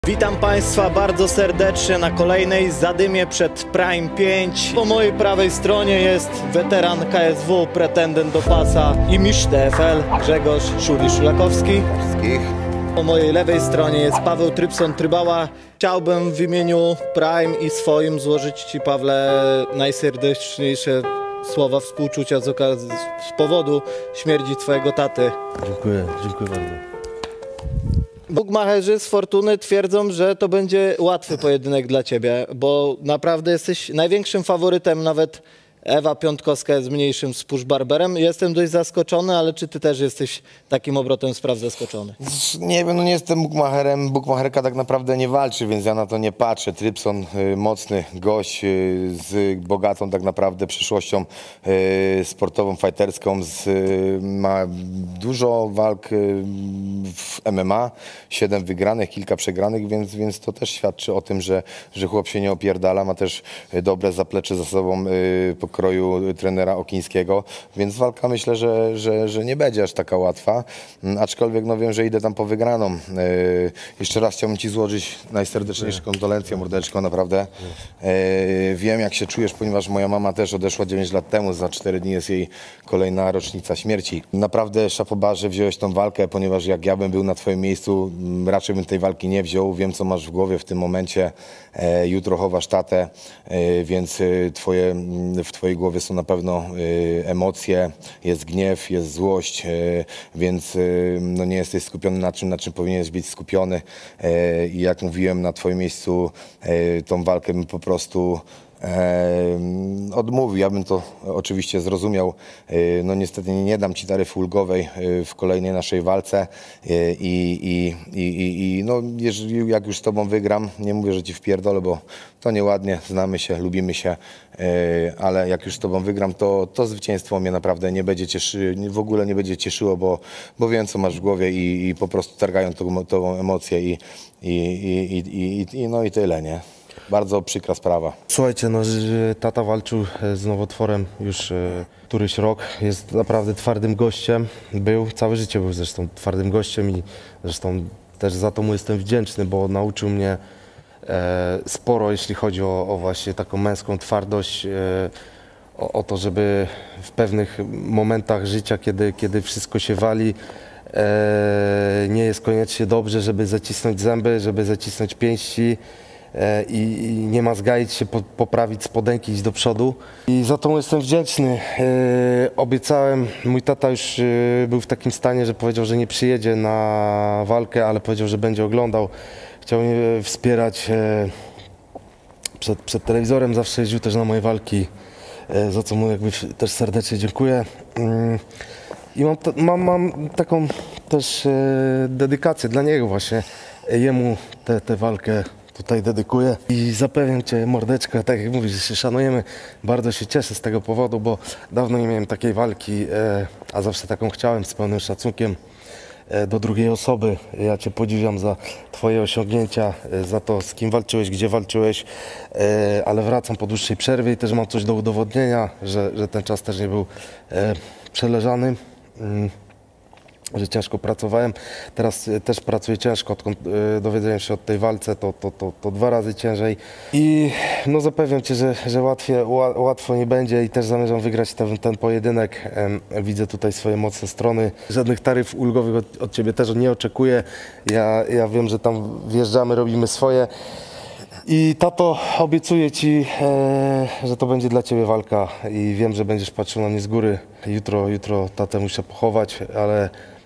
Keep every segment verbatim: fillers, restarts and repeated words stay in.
Witam Państwa bardzo serdecznie na kolejnej zadymie przed Prime pięć. Po mojej prawej stronie jest weteran K S W, pretendent do pasa i mistrz D F L Grzegorz Szuli-Szulakowski. Po mojej lewej stronie jest Paweł Trypson-Trybała. Chciałbym w imieniu Prime i swoim złożyć Ci, Pawle, najserdeczniejsze słowa współczucia z, okazji, z powodu śmierci Twojego taty. Dziękuję, dziękuję bardzo. Bukmacherzy z Fortuny twierdzą, że to będzie łatwy pojedynek dla Ciebie, bo naprawdę jesteś największym faworytem, nawet Ewa Piątkowska jest mniejszym z push-barberem. Jestem dość zaskoczony, ale czy Ty też jesteś takim obrotem spraw zaskoczony? Nie wiem, no nie jestem bukmacherem. Bukmacherka tak naprawdę nie walczy, więc ja na to nie patrzę. Trypson, y, mocny gość y, z bogatą tak naprawdę przyszłością y, sportową, fighterską. Z, y, ma dużo walk y, w M M A, siedem wygranych, kilka przegranych, więc, więc to też świadczy o tym, że, że chłop się nie opierdala. Ma też y, dobre zaplecze za sobą y, kroju trenera Okińskiego, więc walka myślę, że, że, że nie będzie aż taka łatwa, aczkolwiek no wiem, że idę tam po wygraną. Yy, jeszcze raz chciałbym Ci złożyć najserdeczniejsze kondolencje, mordeczko, naprawdę. Yy, wiem, jak się czujesz, ponieważ moja mama też odeszła dziewięć lat temu, za cztery dni jest jej kolejna rocznica śmierci. Naprawdę szapoba, że wziąłeś tą walkę, ponieważ jak ja bym był na Twoim miejscu, raczej bym tej walki nie wziął. Wiem, co masz w głowie w tym momencie. Yy, jutro chowasz tatę, yy, więc yy, twoje, w Twojej głowie są na pewno y, emocje, jest gniew, jest złość, y, więc y, no nie jesteś skupiony na czym, na czym powinieneś być skupiony. Y, I jak mówiłem, na Twoim miejscu y, tą walkę bym po prostu E, odmówił. Ja bym to oczywiście zrozumiał. E, no niestety nie dam Ci taryfy ulgowej e, w kolejnej naszej walce e, i, i, i, i no, jeżeli, jak już z Tobą wygram, nie mówię, że Ci wpierdolę, bo to nieładnie, znamy się, lubimy się, e, ale jak już z Tobą wygram, to, to zwycięstwo mnie naprawdę nie będzie cieszy, w ogóle nie będzie cieszyło, bo, bo wiem, co masz w głowie i, i po prostu targają tą, tą emocję i, i, i, i, i, i no i tyle, nie? Bardzo przykra sprawa. Słuchajcie, no, że tata walczył z nowotworem już e, któryś rok. Jest naprawdę twardym gościem. Był, całe życie był zresztą twardym gościem i zresztą też za to mu jestem wdzięczny, bo nauczył mnie e, sporo, jeśli chodzi o, o właśnie taką męską twardość, e, o, o to, żeby w pewnych momentach życia, kiedy, kiedy wszystko się wali, e, nie jest koniecznie dobrze, żeby zacisnąć zęby, żeby zacisnąć pięści. I, i nie ma zgaić się, po, poprawić spodenki, iść do przodu. I za to mu jestem wdzięczny. E, obiecałem, mój tata już e, był w takim stanie, że powiedział, że nie przyjedzie na walkę, ale powiedział, że będzie oglądał. Chciał mnie wspierać e, przed, przed telewizorem, zawsze jeździł też na moje walki, e, za co mu jakby też serdecznie dziękuję. E, I mam, mam, mam taką też e, dedykację dla niego właśnie, e, jemu tę walkę tutaj dedykuję i zapewniam Cię, mordeczko, tak jak mówisz, że się szanujemy, bardzo się cieszę z tego powodu, bo dawno nie miałem takiej walki, e, a zawsze taką chciałem, z pełnym szacunkiem e, do drugiej osoby. Ja Cię podziwiam za Twoje osiągnięcia, e, za to, z kim walczyłeś, gdzie walczyłeś, e, ale wracam po dłuższej przerwie i też mam coś do udowodnienia, że, że ten czas też nie był e, przeleżany. Mm. Że ciężko pracowałem. Teraz też pracuję ciężko, odkąd y, dowiedziałem się o tej walce, to, to, to, to dwa razy ciężej. I no zapewniam Cię, że, że łatwiej, ła, łatwo nie będzie i też zamierzam wygrać ten, ten pojedynek. E, widzę tutaj swoje mocne strony. Żadnych taryf ulgowych od, od Ciebie też nie oczekuję. Ja, ja wiem, że tam wjeżdżamy, robimy swoje. I tato, obiecuję Ci, e, że to będzie dla Ciebie walka i wiem, że będziesz patrzył na mnie z góry. Jutro, jutro tatę muszę pochować, ale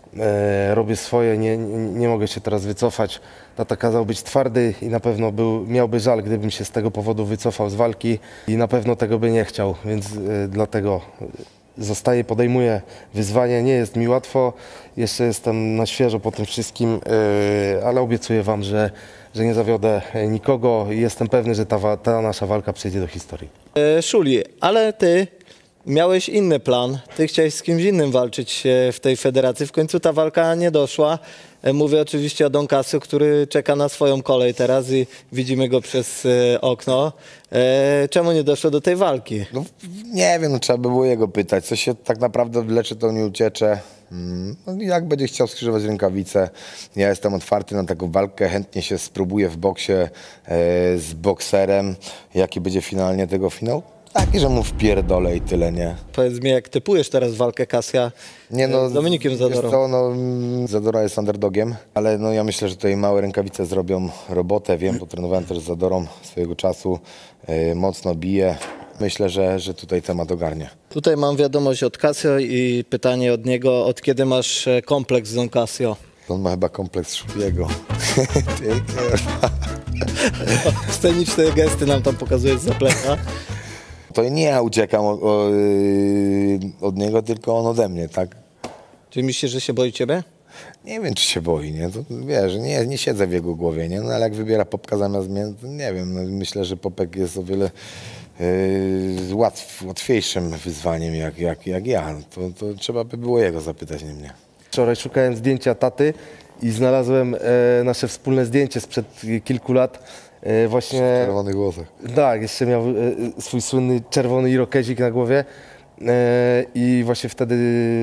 e, robię swoje, nie, nie, nie mogę się teraz wycofać. Tata kazał być twardy i na pewno był, miałby żal, gdybym się z tego powodu wycofał z walki i na pewno tego by nie chciał, więc e, dlatego zostaję, podejmuję wyzwanie. Nie jest mi łatwo, jeszcze jestem na świeżo po tym wszystkim, e, ale obiecuję Wam, że że nie zawiodę nikogo i jestem pewny, że ta, ta nasza walka przejdzie do historii. E, Szuli, ale Ty miałeś inny plan. Ty chciałeś z kimś innym walczyć w tej federacji. W końcu ta walka nie doszła. E, mówię oczywiście o Don Casio, który czeka na swoją kolej teraz i widzimy go przez e, okno. E, czemu nie doszło do tej walki? No, nie wiem, no, trzeba by było jego pytać. Co się tak naprawdę wlecze, to nie uciecze. Mm, no, jak będzie chciał skrzyżować rękawice, ja jestem otwarty na taką walkę, chętnie się spróbuję w boksie e, z bokserem. Jaki będzie finalnie tego finał? Taki, że mu wpierdolę i tyle, nie? Powiedz mi, jak typujesz teraz walkę Kasia Nie no, z Dominikiem wiesz Zadorą? co, no, mm, Zadora jest underdogiem, ale no, ja myślę, że tutaj małe rękawice zrobią robotę. Wiem, potrenowałem też z Zadorą swojego czasu, e, mocno bije. Myślę, że, że tutaj temat ogarnie. Tutaj mam wiadomość od Casio i pytanie od niego, od kiedy masz e, kompleks z Don Casio? On ma chyba kompleks Szubiego. Sceniczne gesty nam tam pokazuje z zaplecza. To nie ja uciekam o, o, yy, od niego, tylko on ode mnie, tak? Czy myślisz, że się boi ciebie? Nie wiem, czy się boi, nie? To, wiesz, nie, nie siedzę w jego głowie, nie? No ale jak wybiera Popka zamiast mnie, to nie wiem. No, myślę, że Popek jest o wiele yy, łatw, łatwiejszym wyzwaniem jak, jak, jak ja. To, to trzeba by było jego zapytać, nie mnie. Wczoraj szukałem zdjęcia taty i znalazłem e, nasze wspólne zdjęcie sprzed kilku lat. E, właśnie. W czerwonych włosach. Tak, jeszcze miał e, swój słynny czerwony irokezik na głowie. E, I właśnie wtedy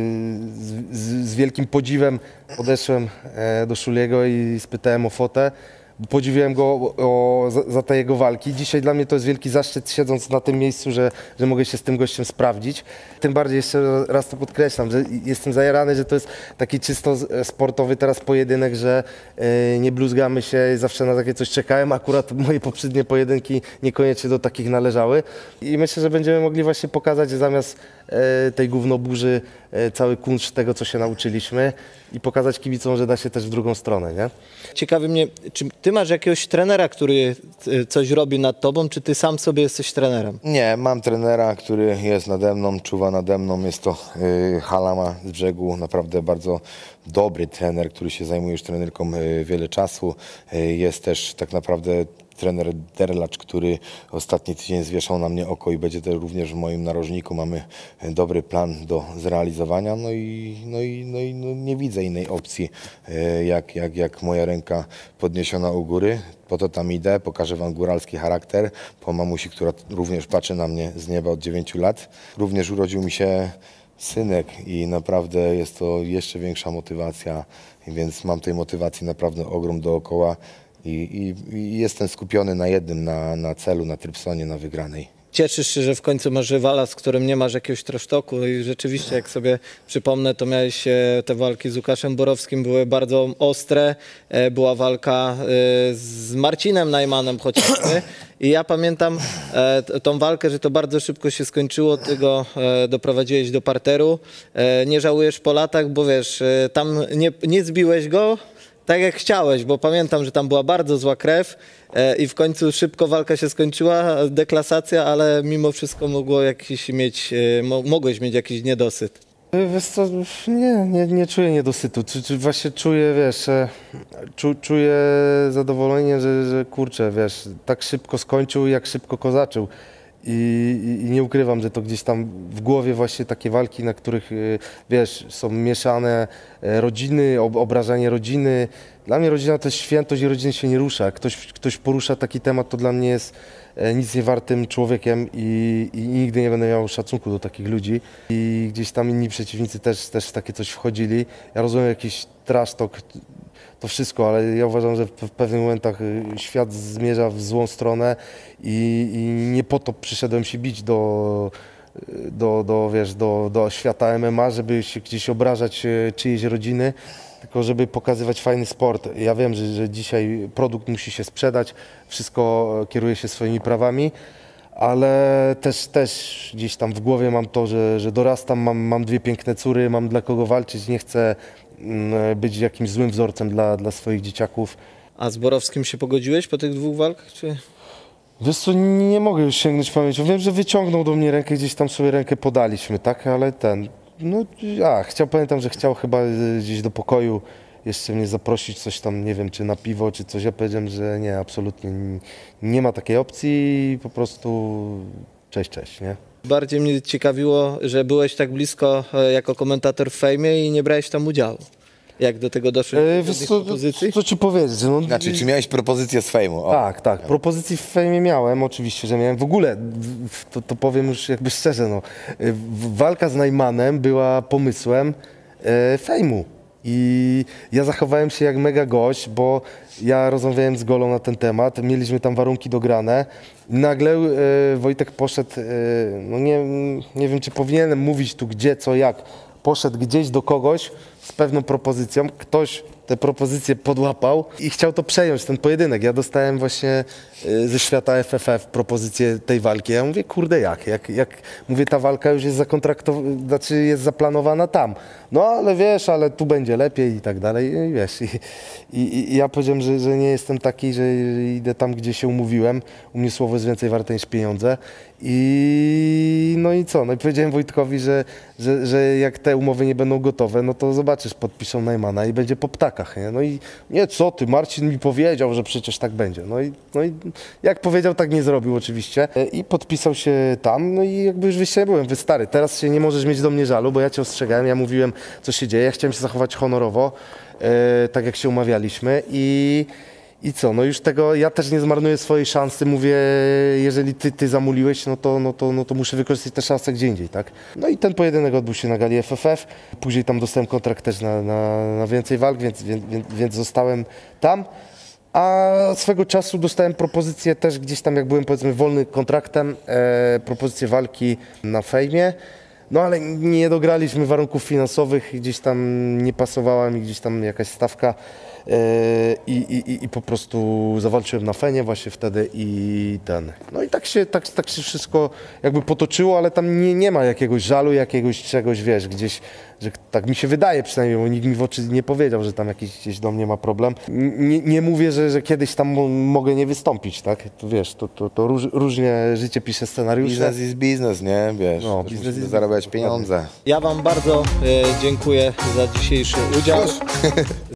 z, z, z wielkim podziwem podeszłem e, do Szuliego i spytałem o fotę. Podziwiałem go o, o, za, za te jego walki. Dzisiaj dla mnie to jest wielki zaszczyt, siedząc na tym miejscu, że, że mogę się z tym gościem sprawdzić. Tym bardziej jeszcze raz to podkreślam, że jestem zajarany, że to jest taki czysto sportowy teraz pojedynek, że y, nie bluzgamy się, zawsze na takie coś czekałem. Akurat moje poprzednie pojedynki niekoniecznie do takich należały. I myślę, że będziemy mogli właśnie pokazać, że zamiast y, tej gównoburzy y, cały kunszt tego, co się nauczyliśmy i pokazać kibicom, że da się też w drugą stronę, nie? Ciekawi mnie, czy ty masz jakiegoś trenera, który y, coś robi nad tobą, czy ty sam sobie jesteś trenerem? Nie, mam trenera, który jest nade mną, czuwa nade mną. Jest to y, Halama z Brzegu, naprawdę bardzo dobry trener, który się zajmuje już trenerką y, wiele czasu. Y, jest też tak naprawdę trener Derlacz, który ostatni tydzień zwieszał na mnie oko i będzie też również w moim narożniku. Mamy dobry plan do zrealizowania, no i, no i, no i no nie widzę innej opcji, jak, jak, jak moja ręka podniesiona u góry. Po to tam idę, pokażę wam góralski charakter, po mamusi, która również patrzy na mnie z nieba od dziewięciu lat. Również urodził mi się synek i naprawdę jest to jeszcze większa motywacja, więc mam tej motywacji naprawdę ogrom dookoła. I, i, I jestem skupiony na jednym, na, na celu, na Trypsonie, na wygranej. Cieszysz się, że w końcu masz rywala, z którym nie masz jakiegoś trosztoku i rzeczywiście, jak sobie przypomnę, to miałeś e, te walki z Łukaszem Borowskim, były bardzo ostre. E, była walka e, z Marcinem Najmanem chociażby i ja pamiętam e, t- tą walkę, że to bardzo szybko się skończyło, ty go e, doprowadziłeś do parteru. E, nie żałujesz po latach, bo wiesz, e, tam nie, nie zbiłeś go, tak jak chciałeś, bo pamiętam, że tam była bardzo zła krew e, i w końcu szybko walka się skończyła, deklasacja, ale mimo wszystko mogło jakiś mieć, e, mo, mogłeś mieć jakiś niedosyt. Wiesz co, nie, nie, nie czuję niedosytu. Czy, czy właśnie czuję, wiesz, e, czu, czuję zadowolenie, że, że kurczę, wiesz, tak szybko skończył, jak szybko kozaczył. I, i, I nie ukrywam, że to gdzieś tam w głowie właśnie takie walki, na których, y, wiesz, są mieszane e, rodziny, ob, obrażanie rodziny. Dla mnie rodzina to jest świętość i rodziny się nie rusza. Ktoś, ktoś porusza taki temat, to dla mnie jest e, nic nie wartym człowiekiem i, i nigdy nie będę miał szacunku do takich ludzi. I gdzieś tam inni przeciwnicy też, też w takie coś wchodzili. Ja rozumiem jakiś trash talk, to wszystko, ale ja uważam, że w pewnych momentach świat zmierza w złą stronę i, i nie po to przyszedłem się bić do, do, do, wiesz, do, do świata M M A, żeby się gdzieś obrażać czyjeś rodziny, tylko żeby pokazywać fajny sport. Ja wiem, że, że dzisiaj produkt musi się sprzedać, wszystko kieruje się swoimi prawami, ale też, też gdzieś tam w głowie mam to, że, że dorastam, mam, mam dwie piękne córy, mam dla kogo walczyć, nie chcę być jakimś złym wzorcem dla, dla swoich dzieciaków. A z Borowskim się pogodziłeś po tych dwóch walkach, czy? Wiesz co, nie mogę już sięgnąć pamięcią. Wiem, że wyciągnął do mnie rękę, gdzieś tam sobie rękę podaliśmy, tak? Ale ten, no, a, chciał, pamiętam, że chciał chyba gdzieś do pokoju jeszcze mnie zaprosić, coś tam, nie wiem, czy na piwo, czy coś. Ja powiedziałem, że nie, absolutnie nie, nie ma takiej opcji i po prostu cześć, cześć, nie? Bardziej mnie ciekawiło, że byłeś tak blisko e, jako komentator w Fejmie i nie brałeś tam udziału. Jak do tego doszło? E, wiesz co, propozycji? co ci powiedzieć? No, Znaczy, czy miałeś propozycję z fejmu? O. Tak, tak. Propozycji w fejmie miałem, oczywiście, że miałem. W ogóle, to, to powiem już jakby szczerze, no, w- walka z Najmanem była pomysłem e, fejmu. I ja zachowałem się jak mega gość, bo ja rozmawiałem z Golą na ten temat, mieliśmy tam warunki dograne. Nagle e, Wojtek poszedł, e, no nie, nie wiem czy powinienem mówić tu gdzie, co, jak, poszedł gdzieś do kogoś z pewną propozycją, ktoś te propozycje podłapał i chciał to przejąć, ten pojedynek. Ja dostałem właśnie y, ze świata F F F propozycję tej walki. Ja mówię, kurde jak? Jak, jak mówię, ta walka już jest zakontraktowana, znaczy jest zaplanowana tam. No ale wiesz, ale tu będzie lepiej i tak dalej. I wiesz, i, i, i ja powiedziałem, że, że nie jestem taki, że idę tam, gdzie się umówiłem. U mnie słowo jest więcej warte niż pieniądze. I no i co? No i powiedziałem Wojtkowi, że, że, że jak te umowy nie będą gotowe, no to zobaczysz, podpiszą Najmana i będzie po ptakach, nie? No i nie, co ty, Marcin mi powiedział, że przecież tak będzie. No i, no i jak powiedział, tak nie zrobił oczywiście. I podpisał się tam, no i jakby już wyjście byłem, wy stary, teraz się nie możesz mieć do mnie żalu, bo ja cię ostrzegałem, ja mówiłem, co się dzieje, ja chciałem się zachować honorowo, e, tak jak się umawialiśmy i I co, no już tego, ja też nie zmarnuję swojej szansy, mówię, jeżeli ty, ty zamuliłeś, no to, no, to, no to muszę wykorzystać tę szansę gdzie indziej, tak? No i ten pojedynek odbył się na gali F F F, później tam dostałem kontrakt też na, na, na więcej walk, więc, więc, więc zostałem tam. A swego czasu dostałem propozycję też gdzieś tam, jak byłem powiedzmy wolny kontraktem, e, propozycję walki na fejmie. No ale nie dograliśmy warunków finansowych, gdzieś tam nie pasowała mi gdzieś tam jakaś stawka yy, i, i, i po prostu zawalczyłem na Fenie właśnie wtedy i ten. No i tak się, tak, tak się wszystko jakby potoczyło, ale tam nie, nie ma jakiegoś żalu, jakiegoś czegoś, wiesz, gdzieś, że tak mi się wydaje przynajmniej, bo nikt mi w oczy nie powiedział, że tam jakiś gdzieś do mnie ma problem. Nie, nie mówię, że, że kiedyś tam mogę nie wystąpić, tak? To wiesz, to, to, to róż, różnie życie pisze scenariusze. Biznes jest biznes, nie? Wiesz, No, też biznes musimy jest zarabiać pieniądze. Ja wam bardzo e, dziękuję za dzisiejszy udział.